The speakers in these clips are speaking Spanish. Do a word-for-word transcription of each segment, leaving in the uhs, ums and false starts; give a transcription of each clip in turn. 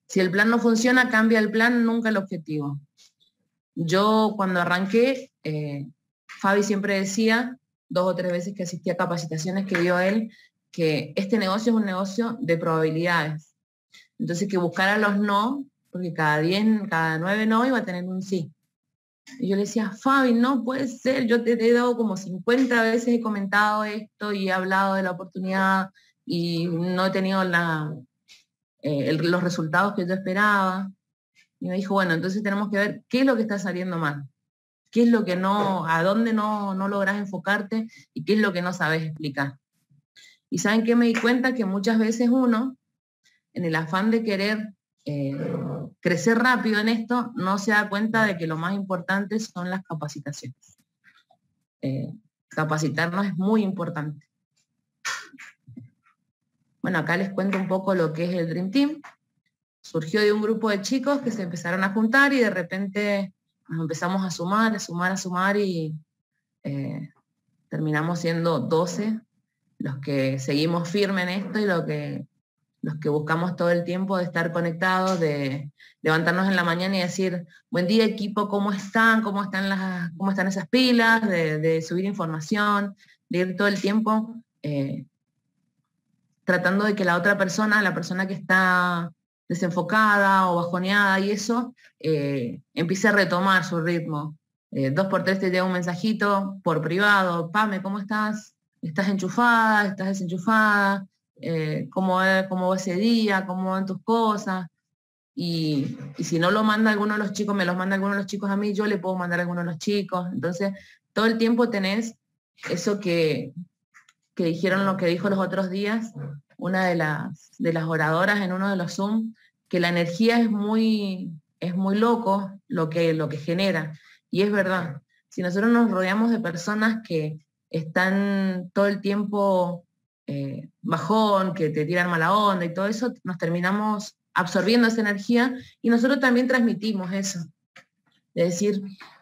Si el plan no funciona, cambia el plan, nunca el objetivo. Yo cuando arranqué, eh, Fabi siempre decía, dos o tres veces que asistí a capacitaciones que dio él, que este negocio es un negocio de probabilidades. Entonces que buscara los no, porque cada diez, cada nueve no iba a tener un sí. Y yo le decía, Fabi, no puede ser, yo te, te he dado como cincuenta veces, he comentado esto y he hablado de la oportunidad y no he tenido la, eh, el, los resultados que yo esperaba. Y me dijo, bueno, entonces tenemos que ver qué es lo que está saliendo mal, qué es lo que no, a dónde no, no logras enfocarte y qué es lo que no sabes explicar. Y ¿saben qué? Me di cuenta que muchas veces uno, en el afán de querer eh, crecer rápido en esto, no se da cuenta de que lo más importante son las capacitaciones. Eh, capacitarnos es muy importante. Bueno, acá les cuento un poco lo que es el Dream Team. Surgió de un grupo de chicos que se empezaron a juntar y de repente nos empezamos a sumar, a sumar, a sumar y eh, terminamos siendo doce los que seguimos firmes en esto y lo que, los que buscamos todo el tiempo de estar conectados, de levantarnos en la mañana y decir, buen día equipo, ¿cómo están? ¿Cómo están, las, cómo están esas pilas? De, de subir información, de ir todo el tiempo eh, tratando de que la otra persona, la persona que está desenfocada o bajoneada y eso, eh, empiece a retomar su ritmo. Eh, dos por tres te llega un mensajito por privado, Pame, ¿cómo estás? ¿Estás enchufada? ¿Estás desenchufada? Eh, ¿cómo, va, ¿Cómo va ese día? ¿Cómo van tus cosas? Y, y si no lo manda alguno de los chicos, me los manda alguno de los chicos a mí, yo le puedo mandar a alguno de los chicos. Entonces, todo el tiempo tenés eso que, que dijeron lo que dijo los otros días, una de las, de las oradoras en uno de los Zoom, que la energía es muy, es muy loco lo que, lo que genera. Y es verdad, si nosotros nos rodeamos de personas que están todo el tiempo eh, bajón, que te tiran mala onda y todo eso, nos terminamos absorbiendo esa energía y nosotros también transmitimos eso. De decir,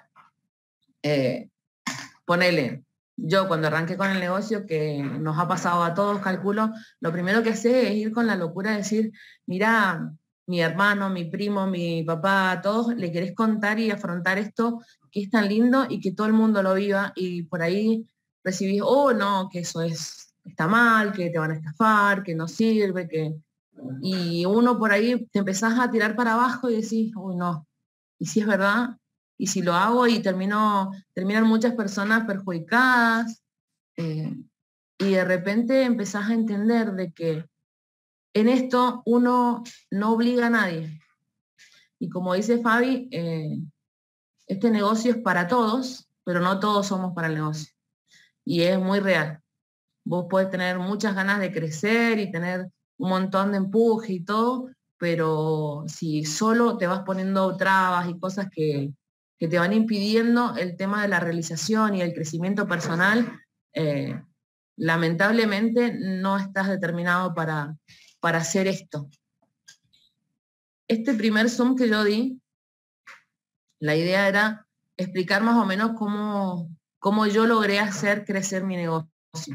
eh, ponele, yo cuando arranqué con el negocio, que nos ha pasado a todos, calculo, lo primero que sé es ir con la locura de decir, mira, mi hermano, mi primo, mi papá, a todos le querés contar y afrontar esto que es tan lindo y que todo el mundo lo viva y por ahí recibís, oh no, que eso es, está mal, que te van a estafar, que no sirve, que... Y uno por ahí te empezás a tirar para abajo y decís, uy no, y si es verdad, y si lo hago y termino, terminan muchas personas perjudicadas, eh, y de repente empezás a entender de que en esto uno no obliga a nadie. Y como dice Fabi, eh, este negocio es para todos, pero no todos somos para el negocio. Y es muy real. Vos podés tener muchas ganas de crecer y tener un montón de empuje y todo, pero si solo te vas poniendo trabas y cosas que, que te van impidiendo el tema de la realización y el crecimiento personal, eh, lamentablemente no estás determinado para, para hacer esto. Este primer Zoom que yo di, la idea era explicar más o menos cómo, cómo yo logré hacer crecer mi negocio.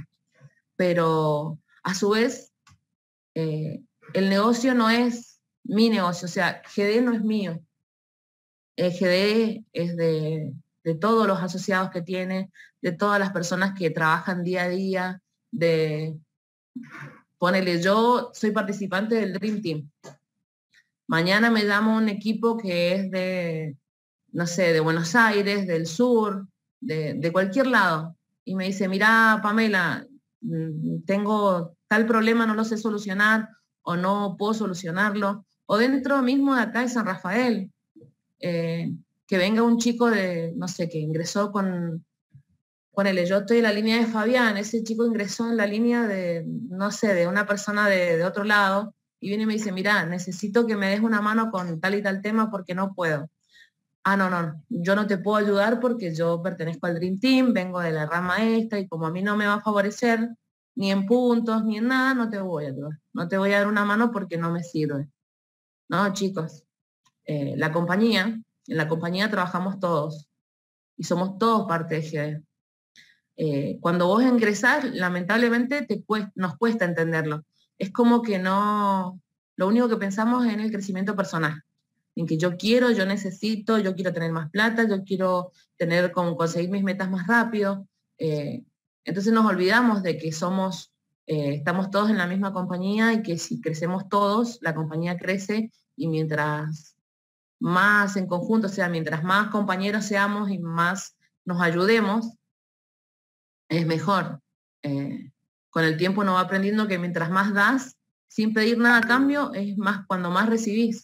Pero a su vez, eh, el negocio no es mi negocio, o sea, G D no es mío. El G D es de, de todos los asociados que tiene, de todas las personas que trabajan día a día, de, ponele, yo soy participante del Dream Team. Mañana me llama un equipo que es de, no sé, de Buenos Aires, del sur, de, de cualquier lado, y me dice, mira, Pamela, tengo tal problema, no lo sé solucionar, o no puedo solucionarlo, o dentro mismo de acá de San Rafael, eh, que venga un chico de, no sé, que ingresó con, ponele, yo estoy en la línea de Fabián, ese chico ingresó en la línea de, no sé, de una persona de, de otro lado, y viene y me dice, mira, necesito que me des una mano con tal y tal tema porque no puedo. Ah, no, no, yo no te puedo ayudar porque yo pertenezco al Dream Team, vengo de la rama esta, y como a mí no me va a favorecer, ni en puntos, ni en nada, no te voy a ayudar. No te voy a dar una mano porque no me sirve. No, chicos, eh, la compañía, en la compañía trabajamos todos y somos todos parte de G D. Eh, cuando vos ingresás, lamentablemente te cuesta, nos cuesta entenderlo. Es como que no, lo único que pensamos es en el crecimiento personal, en que yo quiero, yo necesito, yo quiero tener más plata, yo quiero tener, como conseguir mis metas más rápido. Eh, entonces nos olvidamos de que somos, eh, estamos todos en la misma compañía y que si crecemos todos, la compañía crece y mientras más en conjunto, o sea, mientras más compañeros seamos y más nos ayudemos, es mejor. Eh, con el tiempo uno va aprendiendo que mientras más das, sin pedir nada a cambio, es más cuando más recibís.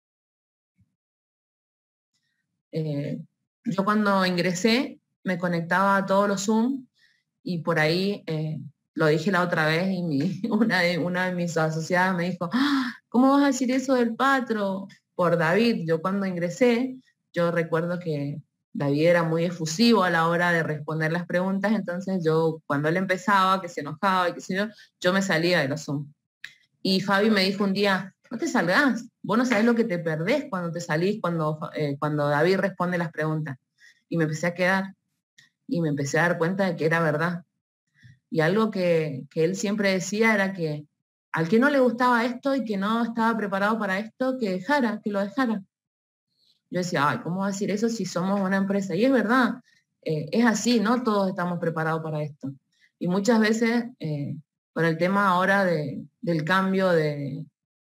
Eh, yo cuando ingresé me conectaba a todos los Zoom y por ahí, eh, lo dije la otra vez y mi, una, de, una de mis asociadas me dijo, ¡ah! ¿Cómo vas a decir eso del Patro? Por David. Yo cuando ingresé, yo recuerdo que David era muy efusivo a la hora de responder las preguntas, entonces yo cuando él empezaba, que se enojaba y qué sé yo, yo me salía de los Zoom. Y Fabi me dijo un día, no te salgas, vos no sabés lo que te perdés cuando te salís, cuando, eh, cuando David responde las preguntas. Y me empecé a quedar y me empecé a dar cuenta de que era verdad. Y algo que, que él siempre decía era que al que no le gustaba esto y que no estaba preparado para esto, que dejara, que lo dejara. Yo decía, ay, ¿cómo va a decir eso si somos una empresa? Y es verdad, eh, es así, no todos estamos preparados para esto. Y muchas veces, eh, con el tema ahora de, del cambio de,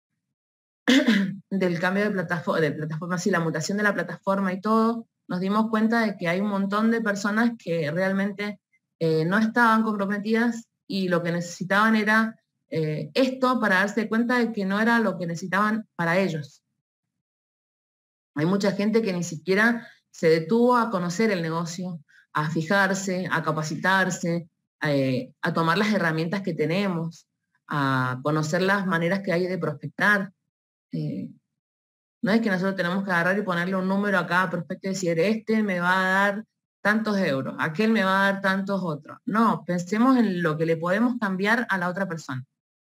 del cambio de plataforma, de plataforma, sí, la mutación de la plataforma y todo, nos dimos cuenta de que hay un montón de personas que realmente eh, no estaban comprometidas y lo que necesitaban era eh, esto para darse cuenta de que no era lo que necesitaban para ellos. Hay mucha gente que ni siquiera se detuvo a conocer el negocio, a fijarse, a capacitarse, eh, a tomar las herramientas que tenemos, a conocer las maneras que hay de prospectar. Eh, no es que nosotros tenemos que agarrar y ponerle un número a cada prospecto y decir, este me va a dar tantos euros, aquel me va a dar tantos otros. No, pensemos en lo que le podemos cambiar a la otra persona.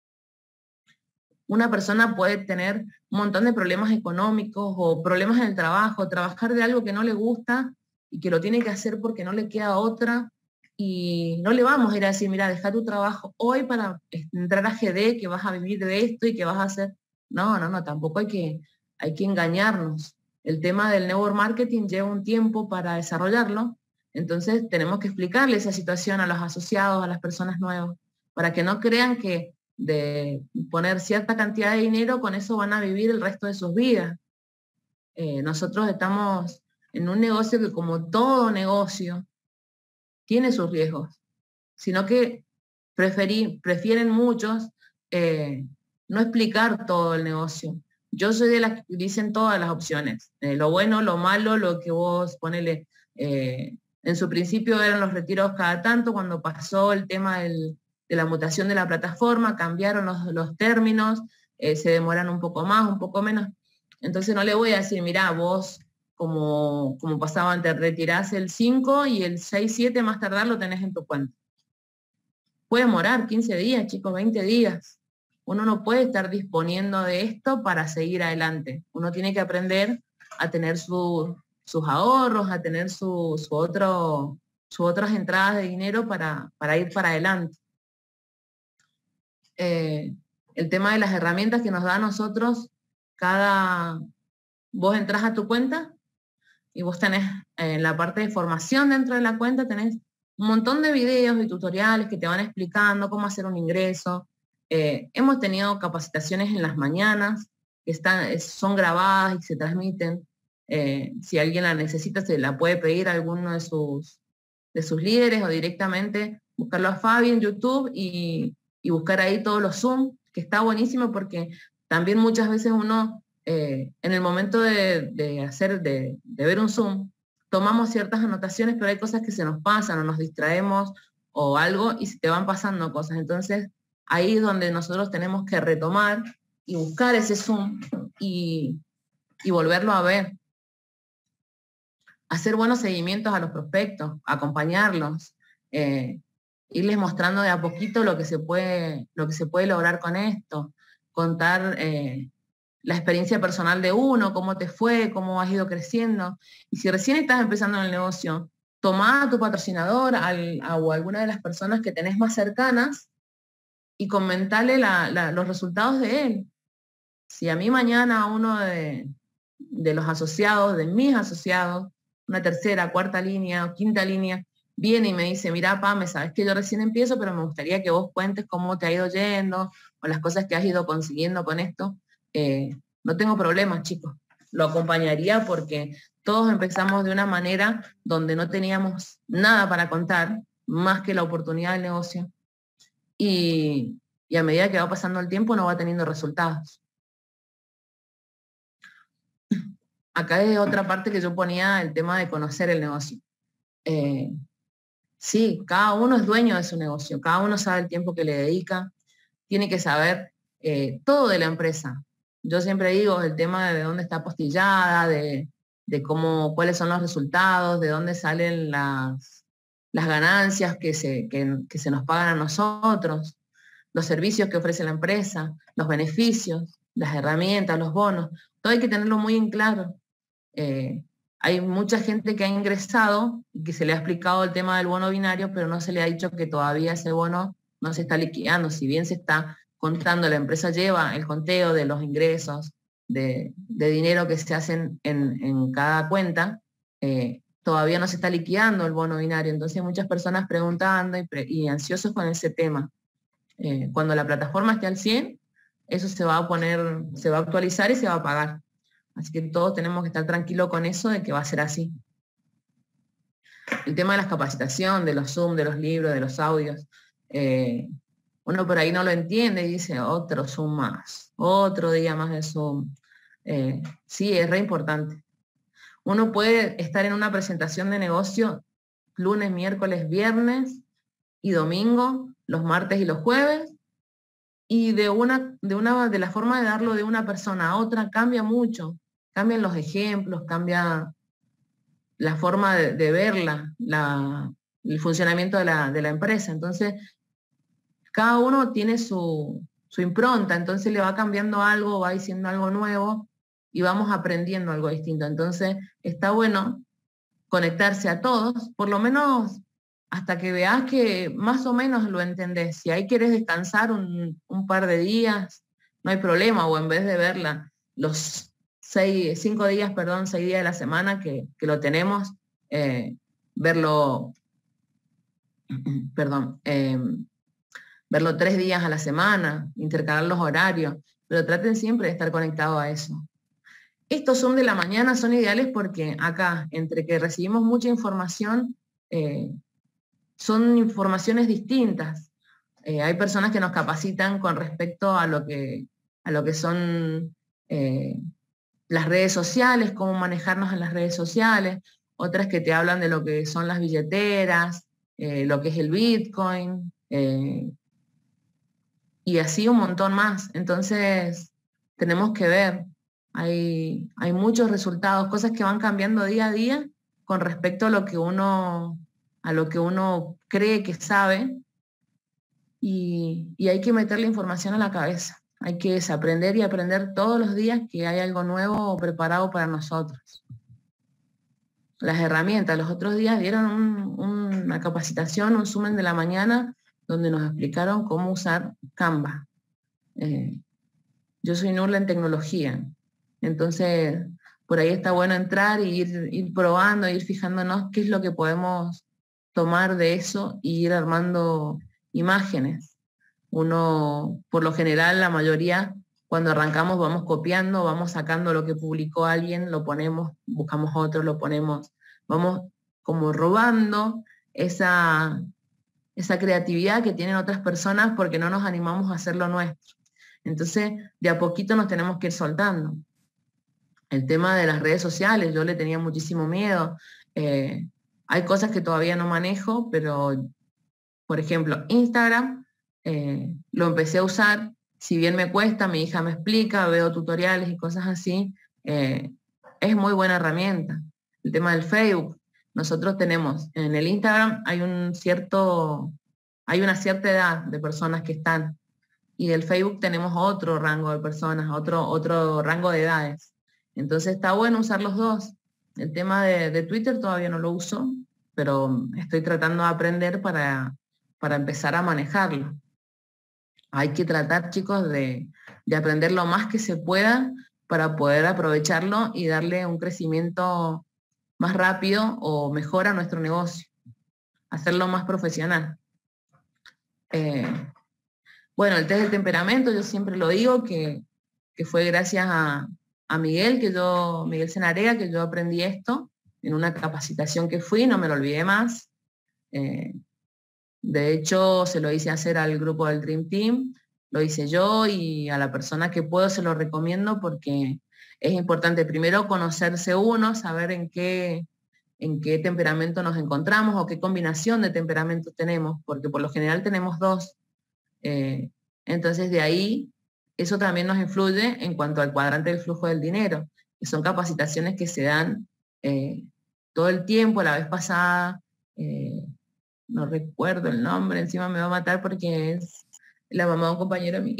Una persona puede tener un montón de problemas económicos o problemas en el trabajo, trabajar de algo que no le gusta y que lo tiene que hacer porque no le queda otra. Y no le vamos a ir a decir, mira, deja tu trabajo hoy para entrar a G D, que vas a vivir de esto y que vas a hacer. No, no, no, tampoco hay que, hay que engañarnos. El tema del network marketing lleva un tiempo para desarrollarlo, entonces tenemos que explicarle esa situación a los asociados, a las personas nuevas, para que no crean que de poner cierta cantidad de dinero, con eso van a vivir el resto de sus vidas. Eh, nosotros estamos en un negocio que, como todo negocio, tiene sus riesgos, sino que preferí, prefieren muchos eh, no explicar todo el negocio. Yo soy de las que dicen todas las opciones, eh, lo bueno, lo malo, lo que vos ponele. Eh, en su principio eran los retiros cada tanto, cuando pasó el tema del, de la mutación de la plataforma, cambiaron los, los términos, eh, se demoran un poco más, un poco menos. Entonces no le voy a decir, mirá, vos como, como pasaba antes, retirás el cinco y el seis siete más tardar lo tenés en tu cuenta. Puede demorar quince días, chicos, veinte días. Uno no puede estar disponiendo de esto para seguir adelante. Uno tiene que aprender a tener su, sus ahorros, a tener su, su otro, sus otras entradas de dinero para, para ir para adelante. Eh, el tema de las herramientas que nos da a nosotros, cada, vos entras a tu cuenta y vos tenés en la parte de formación dentro de la cuenta, tenés un montón de videos y tutoriales que te van explicando cómo hacer un ingreso. Eh, hemos tenido capacitaciones en las mañanas, que están, son grabadas y se transmiten. Eh, si alguien la necesita, se la puede pedir a alguno de sus, de sus líderes o directamente buscarlo a Fabi en YouTube y, y buscar ahí todos los Zoom, que está buenísimo porque también muchas veces uno, eh, en el momento de, de hacer, de, de ver un Zoom, tomamos ciertas anotaciones, pero hay cosas que se nos pasan o nos distraemos o algo y se te van pasando cosas. Entonces, ahí es donde nosotros tenemos que retomar y buscar ese Zoom y, y volverlo a ver. Hacer buenos seguimientos a los prospectos, acompañarlos, eh, irles mostrando de a poquito lo que se puede, lo que se puede lograr con esto, contar eh, la experiencia personal de uno, cómo te fue, cómo has ido creciendo. Y si recién estás empezando en el negocio, tomá a tu patrocinador al, a, o a alguna de las personas que tenés más cercanas y comentale la, la, los resultados de él. Si a mí mañana uno de, de los asociados, de mis asociados, una tercera, cuarta línea o quinta línea, viene y me dice, mira, Pame, sabes que yo recién empiezo, pero me gustaría que vos cuentes cómo te ha ido yendo o las cosas que has ido consiguiendo con esto, eh, no tengo problemas, chicos. Lo acompañaría porque todos empezamos de una manera donde no teníamos nada para contar, más que la oportunidad del negocio. Y, y a medida que va pasando el tiempo, no va teniendo resultados. Acá es otra parte que yo ponía el tema de conocer el negocio. Eh, sí, cada uno es dueño de su negocio, cada uno sabe el tiempo que le dedica, tiene que saber eh, todo de la empresa. Yo siempre digo el tema de dónde está apostillada, de, de cómo, cuáles son los resultados, de dónde salen las, las ganancias que se, que, que se nos pagan a nosotros, los servicios que ofrece la empresa, los beneficios, las herramientas, los bonos, todo hay que tenerlo muy en claro. Eh, hay mucha gente que ha ingresado y que se le ha explicado el tema del bono binario, pero no se le ha dicho que todavía ese bono no se está liquidando. Si bien se está contando, la empresa lleva el conteo de los ingresos, de, de dinero que se hacen en, en cada cuenta, eh, todavía no se está liquidando el bono binario. Entonces hay muchas personas preguntando y, pre, y ansiosos con ese tema. Eh, cuando la plataforma esté al cien, eso se va a poner, se va a actualizar y se va a pagar. Así que todos tenemos que estar tranquilos con eso de que va a ser así. El tema de la capacitación, de los Zoom, de los libros, de los audios, eh, uno por ahí no lo entiende y dice, otro Zoom más, otro día más de Zoom. Eh, sí, es re importante. Uno puede estar en una presentación de negocio lunes, miércoles, viernes y domingo, los martes y los jueves, y de una, de una, de la forma de darlo de una persona a otra cambia mucho. Cambian los ejemplos, cambia la forma de, de verla, la, el funcionamiento de la, de la empresa. Entonces, cada uno tiene su, su impronta, entonces le va cambiando algo, va diciendo algo nuevo y vamos aprendiendo algo distinto. Entonces, está bueno conectarse a todos, por lo menos hasta que veas que más o menos lo entendés. Si ahí querés descansar un, un par de días, no hay problema, o en vez de verla los seis, cinco días, perdón, seis días de la semana que, que lo tenemos, eh, verlo, perdón, eh, verlo tres días a la semana, intercalar los horarios, pero traten siempre de estar conectados a eso. Estos Zoom de la mañana son ideales porque acá, entre que recibimos mucha información, eh, son informaciones distintas. Eh, hay personas que nos capacitan con respecto a lo que, a lo que son eh, las redes sociales, cómo manejarnos en las redes sociales, otras que te hablan de lo que son las billeteras, eh, lo que es el Bitcoin, eh, y así un montón más. Entonces, tenemos que ver, hay, hay muchos resultados, cosas que van cambiando día a día con respecto a lo que uno, a lo que uno cree que sabe, y, y hay que meterle información a la cabeza. Hay que desaprender y aprender todos los días que hay algo nuevo preparado para nosotros. Las herramientas, los otros días dieron un, una capacitación, un Zoom de la mañana, donde nos explicaron cómo usar Canva. Eh, yo soy nula en tecnología, entonces por ahí está bueno entrar e ir, ir probando, ir fijándonos qué es lo que podemos tomar de eso y ir armando imágenes. Uno, por lo general, la mayoría, cuando arrancamos vamos copiando, vamos sacando lo que publicó alguien, lo ponemos, buscamos otro, lo ponemos, vamos como robando esa, esa creatividad que tienen otras personas porque no nos animamos a hacer lo nuestro. Entonces, de a poquito nos tenemos que ir soltando. El tema de las redes sociales, yo le tenía muchísimo miedo. Eh, hay cosas que todavía no manejo, pero, por ejemplo, Instagram, eh, lo empecé a usar, si bien me cuesta, mi hija me explica, veo tutoriales y cosas así, eh, es muy buena herramienta. El tema del Facebook, nosotros tenemos, en el Instagram hay un cierto, hay una cierta edad de personas que están, y del Facebook tenemos otro rango de personas, otro, otro rango de edades. Entonces está bueno usar los dos. El tema de, de Twitter todavía no lo uso, pero estoy tratando de aprender para, para empezar a manejarlo. Hay que tratar, chicos, de, de aprender lo más que se pueda para poder aprovecharlo y darle un crecimiento más rápido o mejor a nuestro negocio, hacerlo más profesional. Eh, bueno, el test del temperamento, yo siempre lo digo, que, que fue gracias a, a Miguel, que yo, Miguel Senarea, que yo aprendí esto en una capacitación que fui, no me lo olvidé más. Eh, de hecho, se lo hice hacer al grupo del Dream Team, lo hice yo, y a la persona que puedo se lo recomiendo, porque es importante primero conocerse uno, saber en qué, en qué temperamento nos encontramos o qué combinación de temperamentos tenemos, porque por lo general tenemos dos. Eh, entonces de ahí, eso también nos influye en cuanto al cuadrante del flujo del dinero, que son capacitaciones que se dan eh, todo el tiempo. La vez pasada, eh, no recuerdo el nombre, encima me va a matar porque es la mamá de un compañero mío.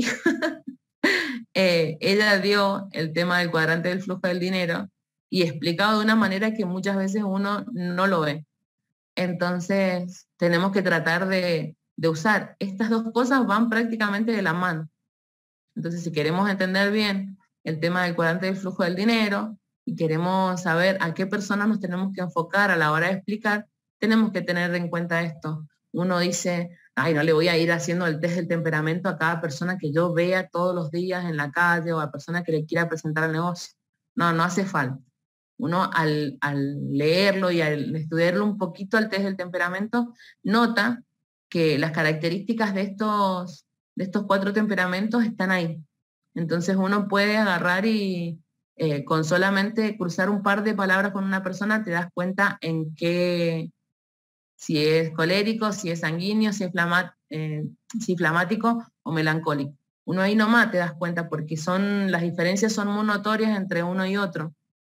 eh, ella dio el tema del cuadrante del flujo del dinero y explicado de una manera que muchas veces uno no lo ve. Entonces, tenemos que tratar de, de usar. Estas dos cosas van prácticamente de la mano. Entonces, si queremos entender bien el tema del cuadrante del flujo del dinero y queremos saber a qué personas nos tenemos que enfocar a la hora de explicar, tenemos que tener en cuenta esto. Uno dice, ay, no le voy a ir haciendo el test del temperamento a cada persona que yo vea todos los días en la calle o a persona que le quiera presentar el negocio. No, no hace falta. Uno al, al leerlo y al estudiarlo un poquito al test del temperamento, nota que las características de estos, de estos cuatro temperamentos están ahí. Entonces uno puede agarrar y eh, con solamente cruzar un par de palabras con una persona te das cuenta en qué, si es colérico, si es sanguíneo, si es flama, eh, si flamático o melancólico. Uno ahí nomás te das cuenta, porque son, las diferencias son muy notorias entre uno y otro.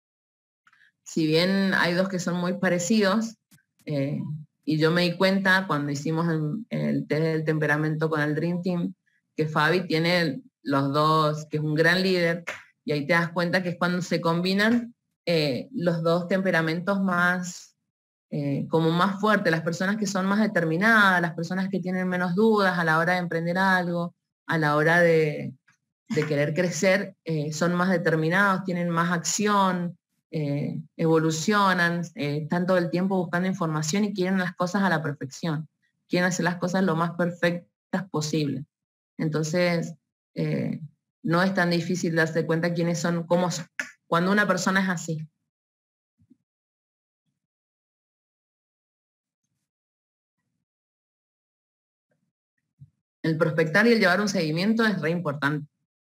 Si bien hay dos que son muy parecidos, eh, y yo me di cuenta cuando hicimos el, el test del temperamento con el Dream Team, que Fabi tiene los dos, que es un gran líder, y ahí te das cuenta que es cuando se combinan eh, los dos temperamentos más, eh, como más fuertes, las personas que son más determinadas, las personas que tienen menos dudas a la hora de emprender algo, a la hora de, de querer crecer, eh, son más determinados, tienen más acción, Eh, evolucionan, eh, están todo el tiempo buscando información y quieren las cosas a la perfección, quieren hacer las cosas lo más perfectas posible. Entonces, eh, no es tan difícil darse cuenta quiénes son, cómo son, cuando una persona es así. El prospectar y el llevar un seguimiento es re importante.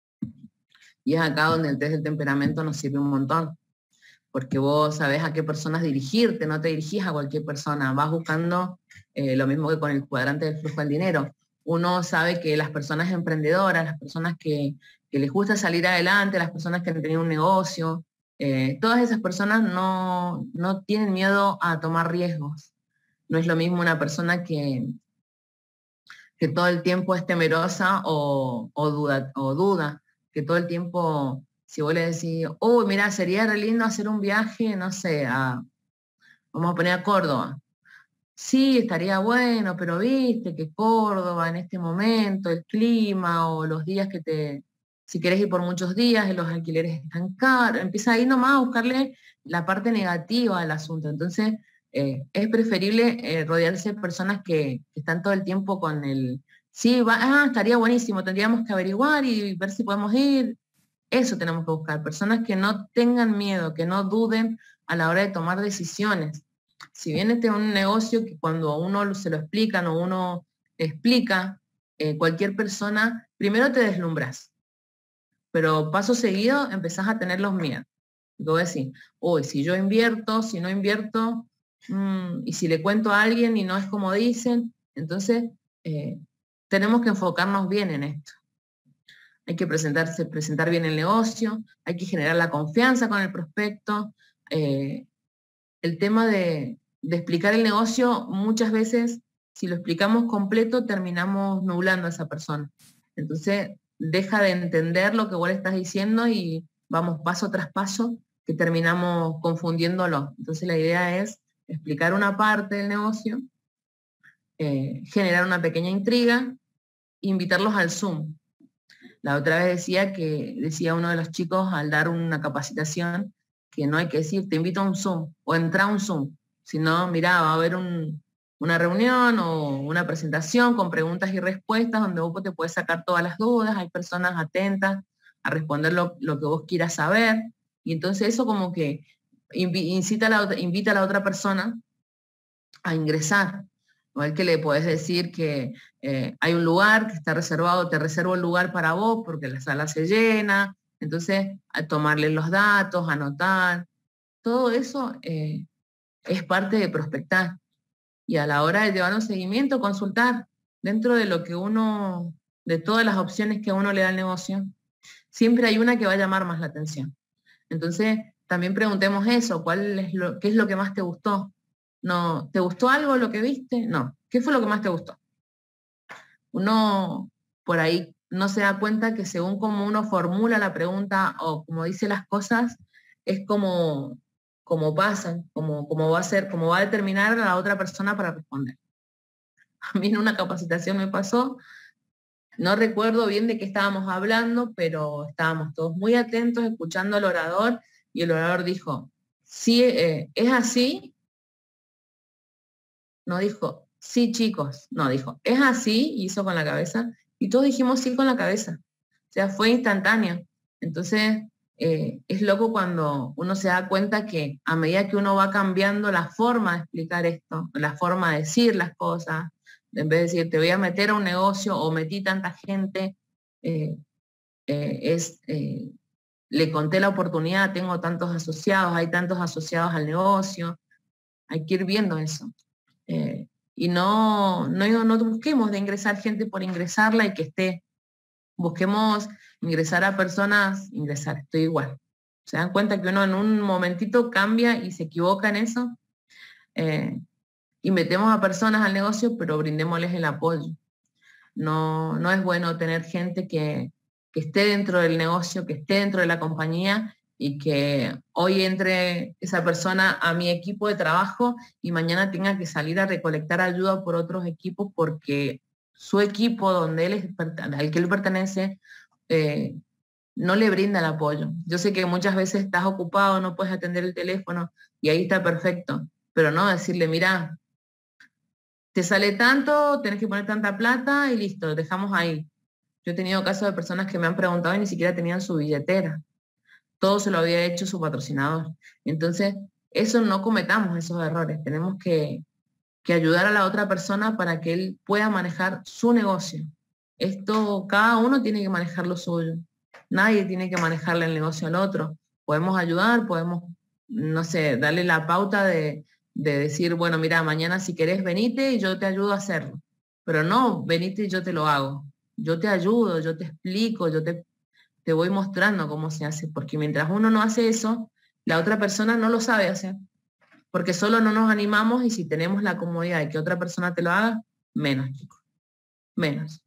Y es acá donde el test del temperamento nos sirve un montón, porque vos sabés a qué personas dirigirte, no te dirigís a cualquier persona, vas buscando eh, lo mismo que con el cuadrante del flujo del dinero. Uno sabe que las personas emprendedoras, las personas que, que les gusta salir adelante, las personas que han tenido un negocio, eh, todas esas personas no, no tienen miedo a tomar riesgos. No es lo mismo una persona que, que todo el tiempo es temerosa o, o, duda, o duda, que todo el tiempo... Si vos le decís, uy, mira, sería re lindo hacer un viaje, no sé, a, vamos a poner a Córdoba. Sí, estaría bueno, pero viste que Córdoba en este momento, el clima o los días que te, si querés ir por muchos días, los alquileres están caros. Empieza ahí nomás a buscarle la parte negativa al asunto. Entonces, eh, es preferible eh, rodearse de personas que, que están todo el tiempo con el, sí, va, ah, estaría buenísimo, tendríamos que averiguar y ver si podemos ir. Eso tenemos que buscar, personas que no tengan miedo, que no duden a la hora de tomar decisiones. Si bien este es un negocio que cuando a uno se lo explican o uno explica, eh, cualquier persona, primero te deslumbras, pero paso seguido empezás a tener los miedos. Y vos decís, uy, si yo invierto, si no invierto, mmm, y si le cuento a alguien y no es como dicen, entonces eh, tenemos que enfocarnos bien en esto. Hay que presentarse, presentar bien el negocio, hay que generar la confianza con el prospecto. Eh, el tema de, de explicar el negocio, muchas veces, si lo explicamos completo, terminamos nublando a esa persona. Entonces, deja de entender lo que vos le estás diciendo y vamos paso tras paso, que terminamos confundiéndolo. Entonces, la idea es explicar una parte del negocio, eh, generar una pequeña intriga, invitarlos al Zoom. La otra vez decía que, decía uno de los chicos al dar una capacitación, que no hay que decir, te invito a un Zoom, o entra a un Zoom, sino, mirá, va a haber un, una reunión o una presentación con preguntas y respuestas donde vos te puedes sacar todas las dudas, hay personas atentas a responder lo, lo que vos quieras saber, y entonces eso como que incita a la, invita a la otra persona a ingresar. Igual que le podés decir que eh, hay un lugar que está reservado, te reservo el lugar para vos porque la sala se llena, entonces a tomarle los datos, anotar, todo eso eh, es parte de prospectar. Y a la hora de llevar un seguimiento, consultar dentro de lo que uno, de todas las opciones que uno le da al negocio, siempre hay una que va a llamar más la atención. Entonces, también preguntemos eso, ¿cuál es lo, qué es lo que más te gustó? No, ¿te gustó algo lo que viste? No. ¿Qué fue lo que más te gustó? Uno por ahí no se da cuenta que según como uno formula la pregunta o como dice las cosas, es como, como pasan, como, como va a ser, como va a determinar a la otra persona para responder. A mí en una capacitación me pasó, no recuerdo bien de qué estábamos hablando, pero estábamos todos muy atentos escuchando al orador y el orador dijo, sí, eh, es así. No dijo, sí chicos, no, dijo, es así, hizo con la cabeza, y todos dijimos sí con la cabeza. O sea, fue instantáneo. Entonces, eh, es loco cuando uno se da cuenta que a medida que uno va cambiando la forma de explicar esto, la forma de decir las cosas, en vez de decir, te voy a meter a un negocio o metí tanta gente, eh, eh, es, eh, le conté la oportunidad, tengo tantos asociados, hay tantos asociados al negocio, hay que ir viendo eso. Eh, y no, no, no busquemos de ingresar gente por ingresarla y que esté. Busquemos ingresar a personas, ingresar, estoy igual. ¿Se dan cuenta que uno en un momentito cambia y se equivoca en eso? Eh, y metemos a personas al negocio, pero brindémosles el apoyo. No, no es bueno tener gente que, que esté dentro del negocio, que esté dentro de la compañía y que hoy entre esa persona a mi equipo de trabajo y mañana tenga que salir a recolectar ayuda por otros equipos porque su equipo donde él es, al que él pertenece eh, no le brinda el apoyo. Yo sé que muchas veces estás ocupado, no puedes atender el teléfono y ahí está perfecto, pero no decirle, mira, te sale tanto, tenés que poner tanta plata y listo, dejamos ahí. Yo he tenido casos de personas que me han preguntado y ni siquiera tenían su billetera. Todo se lo había hecho su patrocinador. Entonces, eso no cometamos esos errores. Tenemos que, que ayudar a la otra persona para que él pueda manejar su negocio. Esto, cada uno tiene que manejar lo suyo. Nadie tiene que manejarle el negocio al otro. Podemos ayudar, podemos, no sé, darle la pauta de, de decir, bueno, mira, mañana si querés venite y yo te ayudo a hacerlo. Pero no, venite y yo te lo hago. Yo te ayudo, yo te explico, yo te te voy mostrando cómo se hace, porque mientras uno no hace eso, la otra persona no lo sabe hacer, porque solo no nos animamos y si tenemos la comodidad de que otra persona te lo haga, menos, chicos, menos.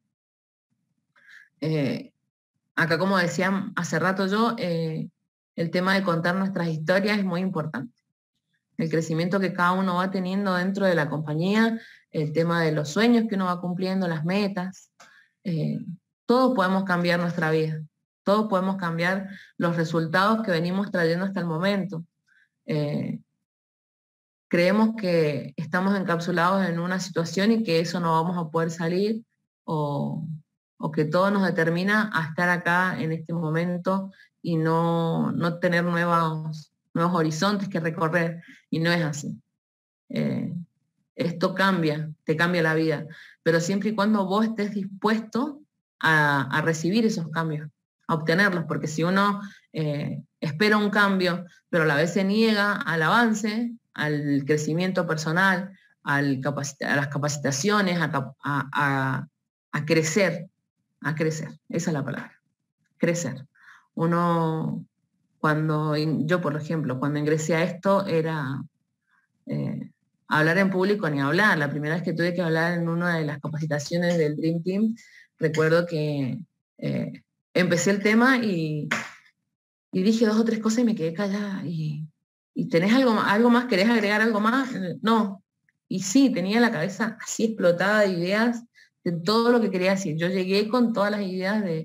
Eh, acá, como decía hace rato yo, eh, el tema de contar nuestras historias es muy importante. El crecimiento que cada uno va teniendo dentro de la compañía, el tema de los sueños que uno va cumpliendo, las metas, eh, todos podemos cambiar nuestra vida. Todos podemos cambiar los resultados que venimos trayendo hasta el momento. Eh, creemos que estamos encapsulados en una situación y que eso no vamos a poder salir o, o que todo nos determina a estar acá en este momento y no, no tener nuevos, nuevos horizontes que recorrer. Y no es así. Eh, esto cambia, te cambia la vida, pero siempre y cuando vos estés dispuesto a, a recibir esos cambios, a obtenerlos, porque si uno eh, espera un cambio, pero a la vez se niega al avance, al crecimiento personal, al capacita a las capacitaciones, a, a, a, a crecer, a crecer, esa es la palabra, crecer. Uno, cuando yo, por ejemplo, cuando ingresé a esto, era eh, hablar en público ni hablar. La primera vez que tuve que hablar en una de las capacitaciones del Dream Team, recuerdo que eh, empecé el tema y, y dije dos o tres cosas y me quedé callada. Y, y ¿tenés algo, algo más? ¿Querés agregar algo más? No. Y sí, tenía la cabeza así explotada de ideas de todo lo que quería decir. Yo llegué con todas las ideas de,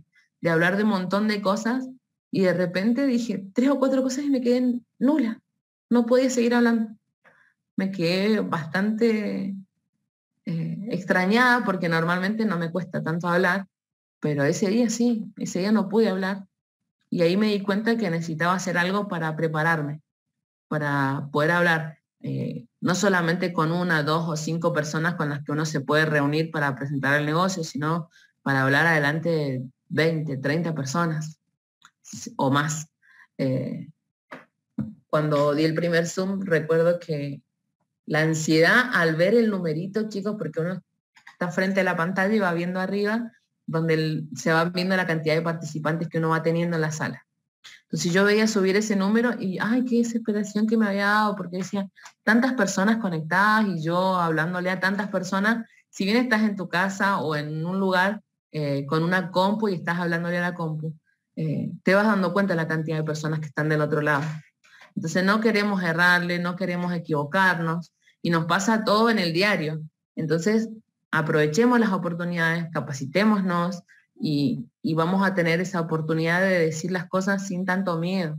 de hablar de un montón de cosas, y de repente dije tres o cuatro cosas y me quedé nula. No podía seguir hablando. Me quedé bastante eh, extrañada porque normalmente no me cuesta tanto hablar, pero ese día sí, ese día no pude hablar. Y ahí me di cuenta que necesitaba hacer algo para prepararme, para poder hablar, eh, no solamente con una, dos o cinco personas con las que uno se puede reunir para presentar el negocio, sino para hablar adelante de veinte, treinta personas o más. Eh, cuando di el primer Zoom, recuerdo que la ansiedad al ver el numerito, chicos, porque uno está frente a la pantalla y va viendo arriba, donde el, se va viendo la cantidad de participantes que uno va teniendo en la sala. Entonces yo veía subir ese número y, ay, qué desesperación que me había dado, porque decía, tantas personas conectadas y yo hablándole a tantas personas, si bien estás en tu casa o en un lugar eh, con una compu y estás hablándole a la compu, eh, te vas dando cuenta de la cantidad de personas que están del otro lado. Entonces no queremos errarle, no queremos equivocarnos y nos pasa todo en el diario. Entonces aprovechemos las oportunidades, capacitémonos y, y vamos a tener esa oportunidad de decir las cosas sin tanto miedo.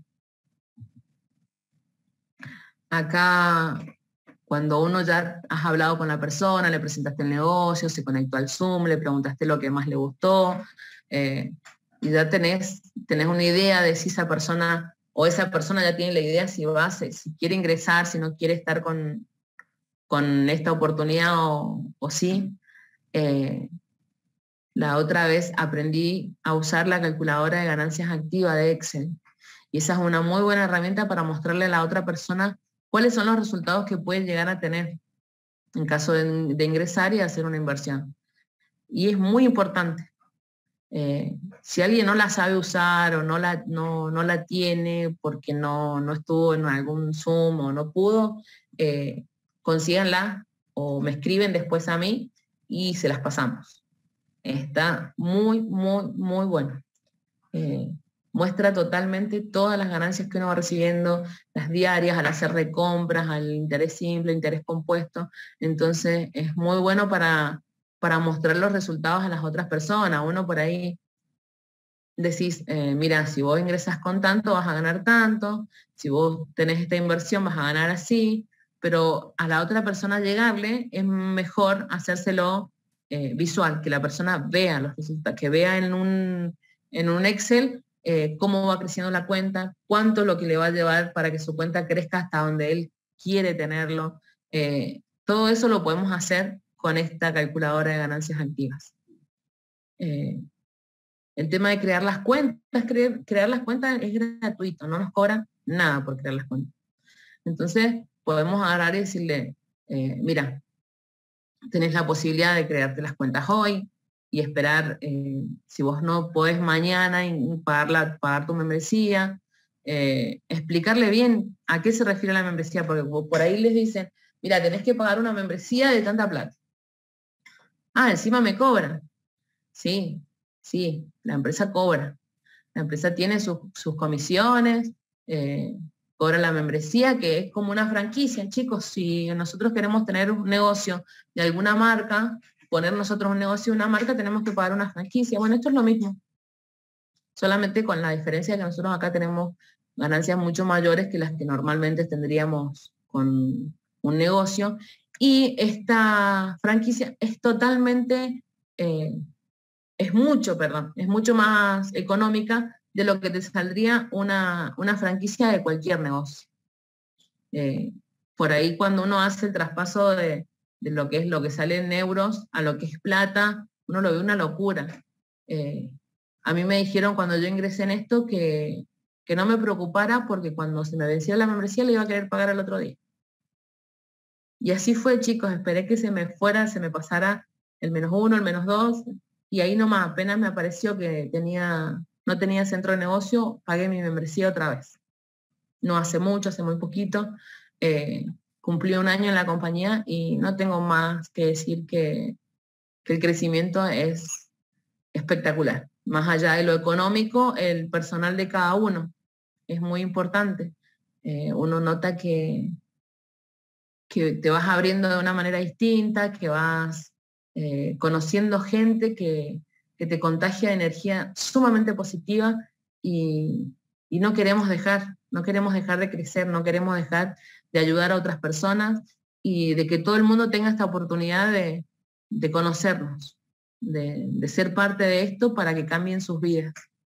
Acá, cuando uno ya has hablado con la persona, le presentaste el negocio, se conectó al Zoom, le preguntaste lo que más le gustó, eh, y ya tenés, tenés una idea de si esa persona o esa persona ya tiene la idea si va, si, si quiere ingresar, si no quiere estar con, con esta oportunidad o, o sí. Eh, la otra vez aprendí a usar la calculadora de ganancias activa de Excel. Y esa es una muy buena herramienta para mostrarle a la otra persona cuáles son los resultados que puede llegar a tener en caso de, de ingresar y hacer una inversión. Y es muy importante. Eh, si alguien no la sabe usar o no la, no, no la tiene porque no, no estuvo en algún Zoom o no pudo, eh, consíganla o me escriben después a mí y se las pasamos. Está muy, muy, muy bueno. Eh, muestra totalmente todas las ganancias que uno va recibiendo, las diarias, al hacer recompras, al interés simple, interés compuesto. Entonces es muy bueno para, para mostrar los resultados a las otras personas. Uno por ahí decís, eh, mira, si vos ingresas con tanto vas a ganar tanto, si vos tenés esta inversión vas a ganar así, pero a la otra persona llegarle es mejor hacérselo eh, visual, que la persona vea los resultados, que vea en un, en un Excel eh, cómo va creciendo la cuenta, cuánto es lo que le va a llevar para que su cuenta crezca hasta donde él quiere tenerlo. Eh, todo eso lo podemos hacer con esta calculadora de ganancias activas. Eh, el tema de crear las cuentas, crear, crear las cuentas es gratuito, no nos cobran nada por crear las cuentas. Entonces podemos agarrar y decirle, eh, mira, tenés la posibilidad de crearte las cuentas hoy y esperar, eh, si vos no podés mañana y pagar, la, pagar tu membresía, eh, explicarle bien a qué se refiere la membresía, porque por ahí les dicen, mira, tenés que pagar una membresía de tanta plata. Ah, encima me cobran. Sí, sí, la empresa cobra. La empresa tiene sus, sus comisiones, eh, cobra la membresía, que es como una franquicia. Chicos, si nosotros queremos tener un negocio de alguna marca, poner nosotros un negocio de una marca, tenemos que pagar una franquicia. Bueno, esto es lo mismo. Solamente con la diferencia de que nosotros acá tenemos ganancias mucho mayores que las que normalmente tendríamos con un negocio. Y esta franquicia es totalmente... Eh, es mucho, perdón, es mucho más económica de lo que te saldría una, una franquicia de cualquier negocio. Eh, por ahí cuando uno hace el traspaso de, de lo que es lo que sale en euros a lo que es plata, uno lo ve una locura. Eh, a mí me dijeron cuando yo ingresé en esto que, que no me preocupara porque cuando se me vencía la membresía le iba a querer pagar el otro día. Y así fue, chicos, esperé que se me fuera, se me pasara el menos uno, el menos dos, y ahí nomás apenas me apareció que tenía, no tenía centro de negocio, pagué mi membresía otra vez. No hace mucho, hace muy poquito. Eh, cumplí un año en la compañía y no tengo más que decir que, que el crecimiento es espectacular. Más allá de lo económico, el personal de cada uno es muy importante. Eh, uno nota que, que te vas abriendo de una manera distinta, que vas eh, conociendo gente que que te contagia energía sumamente positiva y, y no queremos dejar, no queremos dejar de crecer, no queremos dejar de ayudar a otras personas y de que todo el mundo tenga esta oportunidad de, de conocernos, de, de ser parte de esto para que cambien sus vidas.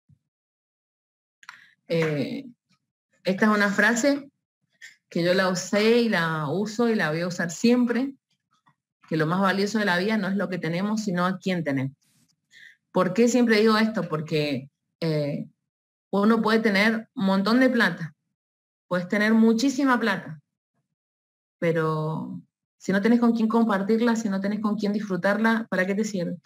Eh, esta es una frase que yo la usé y la uso y la voy a usar siempre, que lo más valioso de la vida no es lo que tenemos, sino a quién tenemos. ¿Por qué siempre digo esto? Porque eh, uno puede tener un montón de plata, puedes tener muchísima plata, pero si no tenés con quién compartirla, si no tenés con quién disfrutarla, ¿para qué te sirve?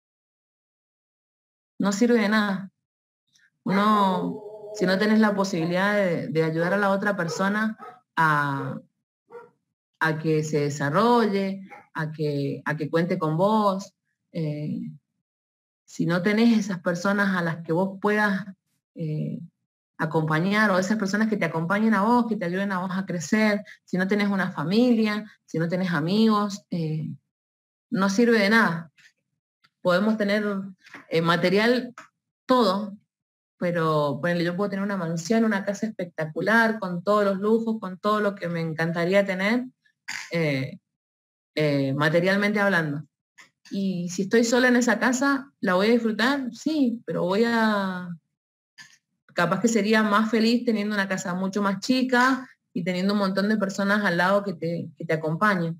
No sirve de nada. Uno, si no tenés la posibilidad de, de ayudar a la otra persona a, a que se desarrolle, a que, a que cuente con vos, eh, si no tenés esas personas a las que vos puedas eh, acompañar, o esas personas que te acompañen a vos, que te ayuden a vos a crecer, si no tenés una familia, si no tenés amigos, eh, no sirve de nada. Podemos tener eh, material, todo, pero ponele, yo puedo tener una mansión, una casa espectacular, con todos los lujos, con todo lo que me encantaría tener, eh, eh, materialmente hablando. Y si estoy sola en esa casa, ¿la voy a disfrutar? Sí, pero voy a... Capaz que sería más feliz teniendo una casa mucho más chica y teniendo un montón de personas al lado que te, que te acompañen.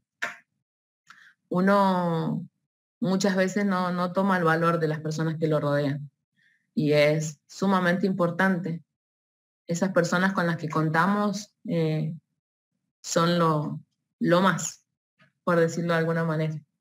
Uno muchas veces no, no toma el valor de las personas que lo rodean. Y es sumamente importante. Esas personas con las que contamos eh, son lo, lo más, por decirlo de alguna manera.